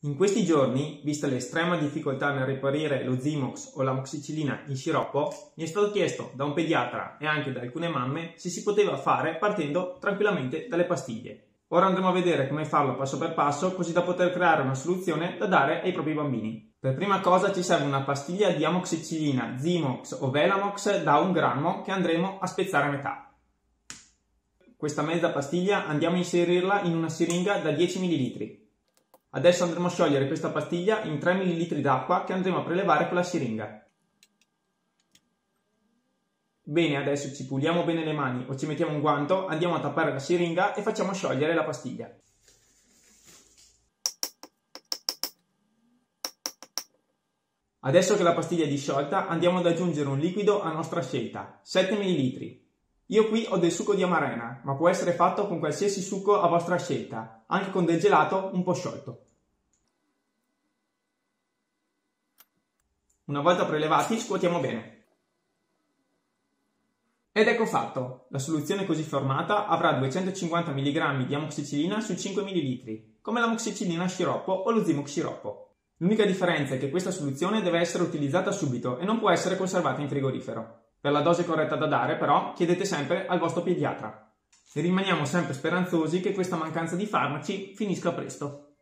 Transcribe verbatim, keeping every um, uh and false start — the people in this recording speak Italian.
In questi giorni, vista l'estrema difficoltà nel reperire lo Zimox o l'amoxicillina in sciroppo, mi è stato chiesto da un pediatra e anche da alcune mamme se si poteva fare partendo tranquillamente dalle pastiglie. Ora andremo a vedere come farlo passo per passo, così da poter creare una soluzione da dare ai propri bambini. Per prima cosa ci serve una pastiglia di amoxicillina, Zimox o Velamox da un grammo che andremo a spezzare a metà. Questa mezza pastiglia andiamo a inserirla in una siringa da dieci millilitri. Adesso andremo a sciogliere questa pastiglia in tre millilitri d'acqua che andremo a prelevare con la siringa. Bene, adesso ci puliamo bene le mani o ci mettiamo un guanto, andiamo a tappare la siringa e facciamo sciogliere la pastiglia. Adesso che la pastiglia è disciolta, andiamo ad aggiungere un liquido a nostra scelta, sette millilitri. Io qui ho del succo di amarena, ma può essere fatto con qualsiasi succo a vostra scelta, anche con del gelato un po' sciolto. Una volta prelevati, scuotiamo bene. Ed ecco fatto! La soluzione così formata avrà duecentocinquanta milligrammi di amoxicillina su cinque millilitri, come l'amoxicillina sciroppo o lo Zimox sciroppo. L'unica differenza è che questa soluzione deve essere utilizzata subito e non può essere conservata in frigorifero. Per la dose corretta da dare, però, chiedete sempre al vostro pediatra. E rimaniamo sempre speranzosi che questa mancanza di farmaci finisca presto.